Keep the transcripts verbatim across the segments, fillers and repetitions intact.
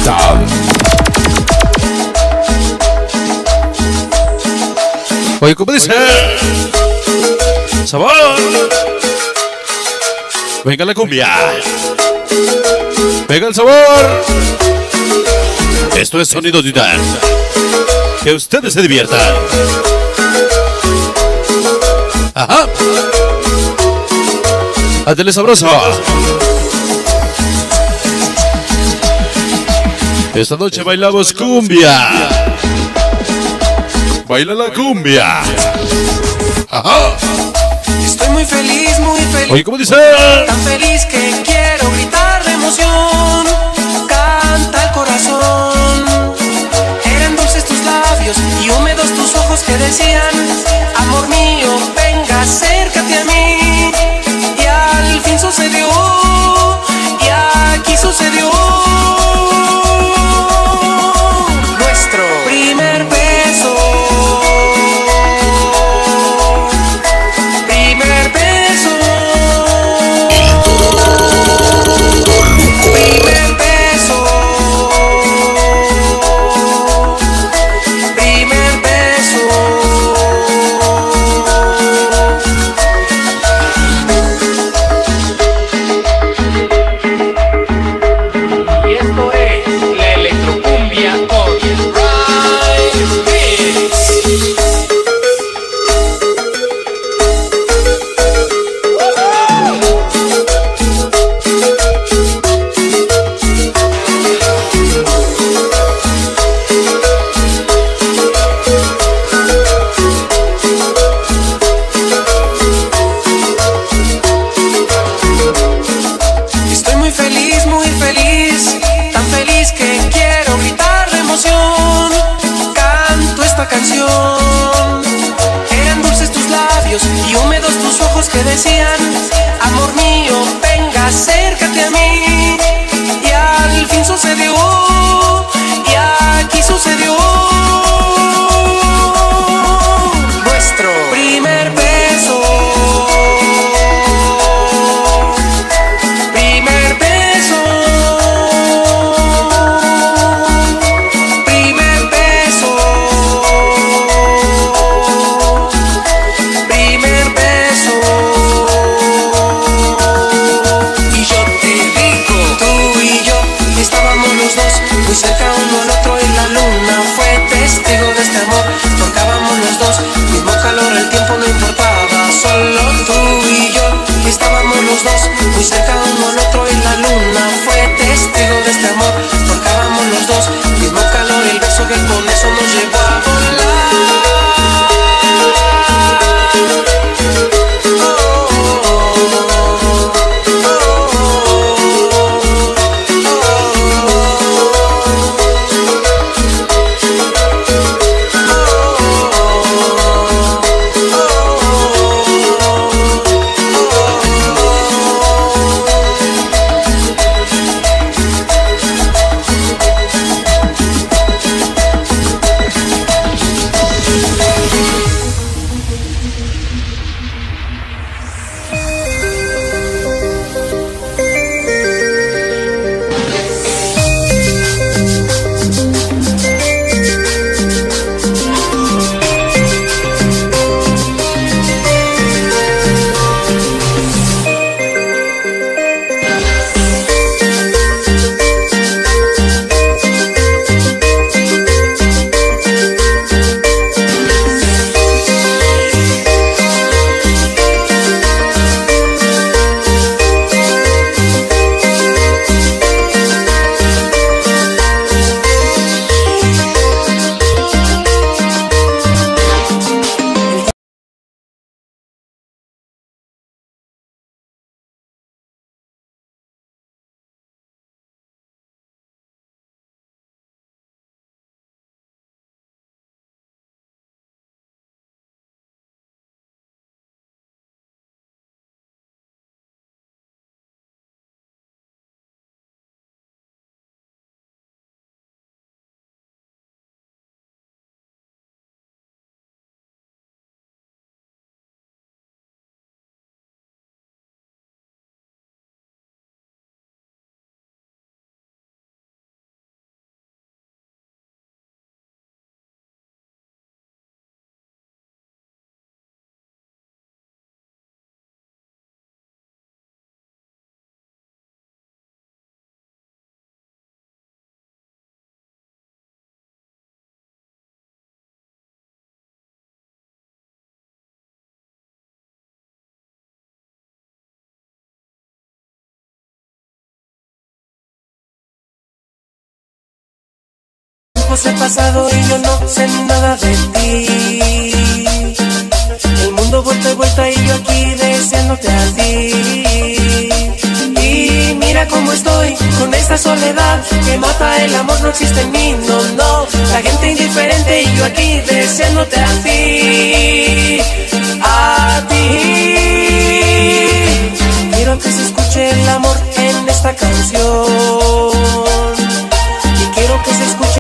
despierta. Oye, ¿cómo dice? Sabor. Venga la cumbia. Venga el sabor. Esto es Sonido Titán. Que ustedes se diviertan. Ajá. Ándale sabroso. Esta noche bailamos cumbia. Baila la cumbia. Ajá. Estoy muy feliz, muy feliz. Oye, ¿cómo dice? Tan feliz que quiero gritar de emoción. Canta el corazón. Eran dulces tus labios y húmedos tus ojos que decían: amor mío, venga, acércate a mí. Y al fin sucedió. Y aquí sucedió. Nuestro primer beso. Primer beso. Primer beso. Primer beso. Y esto es la electrocumbia con Rise Beats. Estoy muy feliz, muy feliz, tan feliz que quiero gritar de emoción. Canto esta canción. Eran dulces tus labios y húmedos tus ojos que decían: amor mío, venga, acércate a mí. Y al fin sucedió. Y aquí sucedió. Nuestro primer beso. Primer beso. Primer beso. Primer beso. Y yo te digo, tú y yo estábamos los dos muy cerca uno al otro y la luna fue testigo de este amor. Tocábamos los dos, mismo calor, el tiempo no importaba. Solo tú y yo estábamos los dos muy cerca uno al otro y la luna fue testigo de este amor. Tocábamos los dos, mismo calor, el beso que con eso nos llevó a volar. tiempos he pasado y yo no sé nada de ti. El mundo vuelta y vuelta y yo aquí deseándote a ti. Y mira cómo estoy con esta soledad que mata el amor, no existe en mí, no, no. La gente indiferente y yo aquí deseándote a ti, a ti. Quiero que se escuche el amor en esta canción y quiero que se escuche.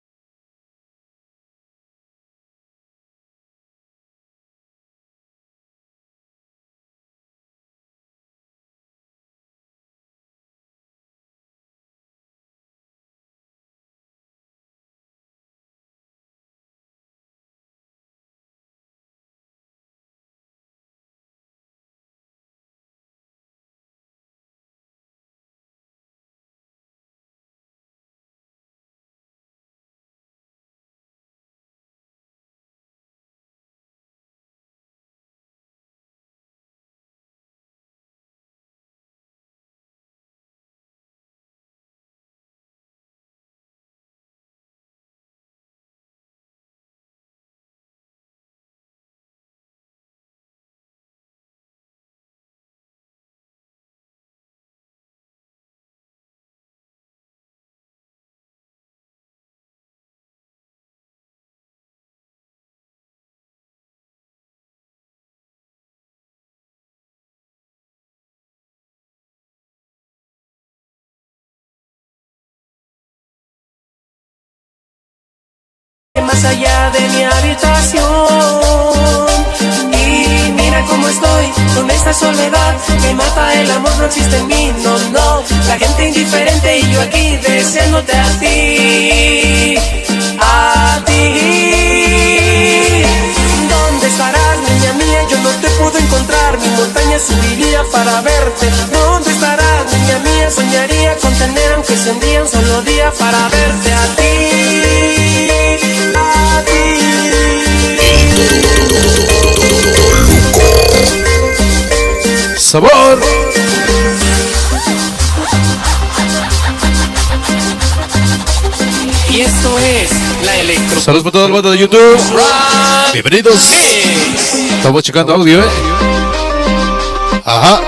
Más allá de mi habitación y mira cómo estoy con esta soledad que mata el amor, no existe en mí, no, no. La gente indiferente y yo aquí deseándote a ti, a ti. ¿Dónde estarás, niña mía? Yo no te puedo encontrar, mi montaña subiría para verte. ¿Dónde estarás, niña mía? Soñaría con tener aunque sea un día, un solo día para verte a ti. Sabor. Y esto es la electro. Saludos para todo el mundo de YouTube. Bienvenidos. Estamos checando audio, eh. Ajá.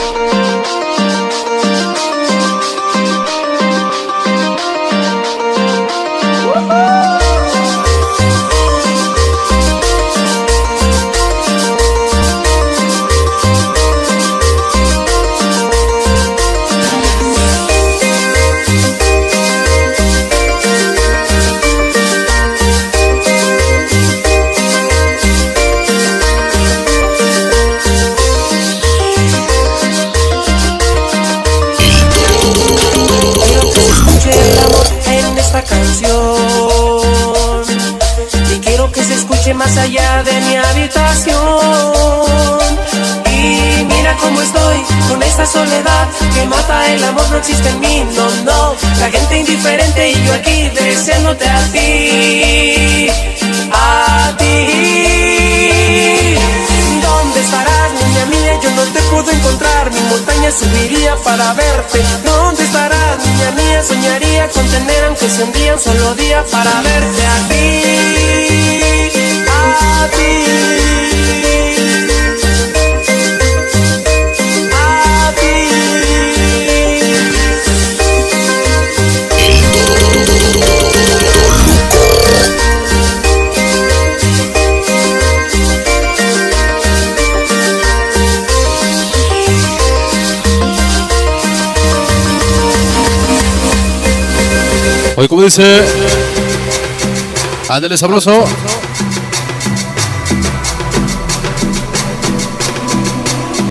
Más allá de mi habitación y mira cómo estoy con esta soledad que mata el amor, no existe en mí, no, no. La gente indiferente y yo aquí deseándote a ti, a ti. ¿Dónde estarás, niña mía? Yo no te puedo encontrar, mi montaña subiría para verte. ¿Dónde estarás, niña mía? Soñaría con tener aunque sea un día, un solo día para verte a ti. A ti, a ti. Hoy como dice, ándale sabroso.